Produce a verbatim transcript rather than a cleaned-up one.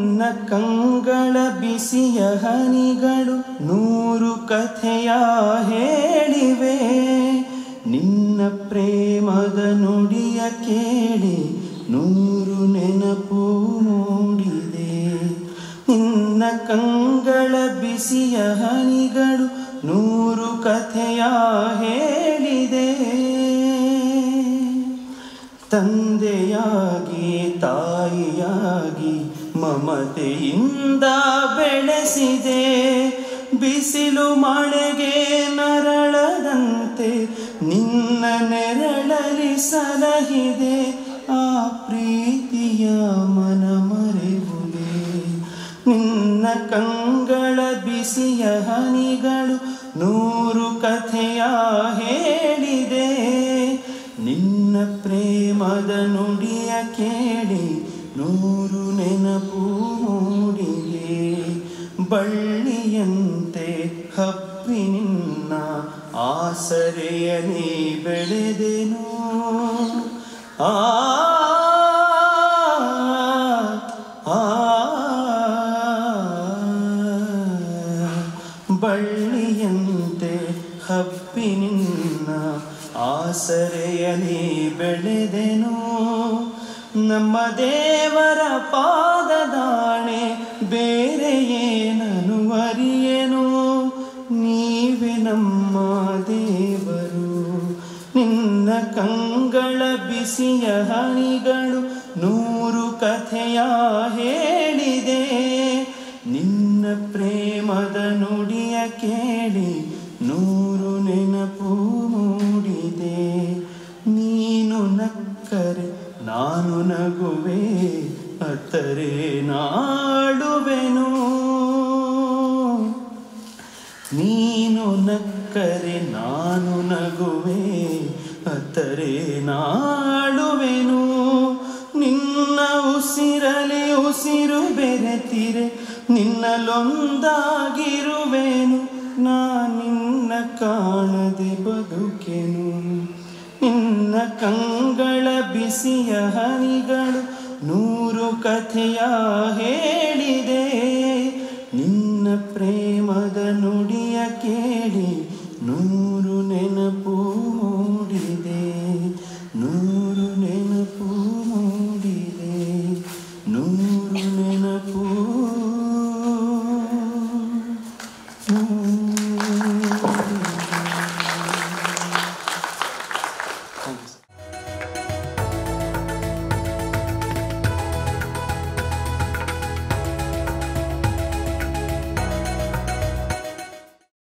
ನಿನ್ನ ಕಂಗಳ ಬಿಸಿಯ ಹನಿಗಳು ನೂರು ಕಥೆಯ ಹೇಳಿವೆ. ನಿನ್ನ ಪ್ರೇಮದ ನುಡಿಯ ಕೇಳಿ ನೂರು ನೆನಪು ಮೂಡಿದೆ. ನಿನ್ನ ಕಂಗಳ ಬಿಸಿಯ ಹನಿಗಳು ನೂರು ಕಥೆಯ ಹೇಳಿದೆ. ತಂದೆಯಾಗಿ ತಾಯಿಯಾಗಿ ಮಮತೆಯಿಂದ ಬೆಳೆಸಿದೆ. ಬಿಸಿಲು ಮಳೆಗೆ ನರಳದಂತೆ ನಿನ್ನ ನೆರಳಲಿ ಸಲಹಿದೆ. ಆ ಪ್ರೀತಿಯ ಮನ ಮರೆಯುವೆ. ನಿನ್ನ ಕಂಗಳ ಬಿಸಿಯ ಹನಿಗಳು ನೂರು ಕಥೆಯ ಹೇಳಿದೆ. ನಿನ್ನ ಪ್ರೇಮದ ನುಡಿಯ ಕೇಳಿ ನೂರು ನೆನಪು ಮೂಡಿದೆ. ಬಳ್ಳಿಯಂತೆ ಹಬ್ಬಿ ನಿನ್ನ ಆಸರೆಯನೇ ಬೆಳೆದೆನು. ಆ ಬಳ್ಳಿಯಂತೆ ಹಬ್ಬಿ ನಿನ್ನ ಆಸರೆಯಲಿ ಬೆಳೆದೆನು. ನಮ್ಮ ದೇವರ ಪಾದದಾಣೆ ಬೇರೆ ಏನನು ಅರಿಯೆನು. ನೀವೇ ನಮ್ಮ ದೇವರು. ನಿನ್ನ ಕಂಗಳ ಬಿಸಿಯ ಹನಿಗಳು ನೂರು ಕಥೆಯ ಹೇಳಿದೆ. ನಿನ್ನ ಪ್ರೇಮದ ನುಡಿಯ ಕೇಳಿ ನೂರು ನೆನಪು ಮೂಡಿದೆ. ನೀನು ನಕ್ಕರೆ ನಾನು ನಗುವೆ, ಅತ್ತರೆ ನಾಡುವೆನು. ನೀನು ನಕ್ಕರೆ ನಾನು ನಗುವೆ, ಅತ್ತರೆ ನಾಡುವೆನು. ನಿನ್ನ ಉಸಿರಲಿ ಉಸಿರು ಬೆರೆತಿರೆ ನಿನ್ನಲೊಂದಾಗಿರುವೆನು. ನಾನಿನ್ನ ಕಾಣದೆ ಬದುಕೆನು. ನಿನ್ನ ಕಂಗಳ ಬಿಸಿಯ ಹನಿಗಳು ನೂರು ಕಥೆಯ ಹೇಳಿದೆ. ನಿನ್ನ ಪ್ರೇಮದ ನುಡಿಯ ಕೇಳಿ ನೂರು ನೆನಪು ಮೂಡಿದೆ. ನೂರು ನೆನಪು ಮೂಡಿದೆ. ನೂರು ನೆನಪು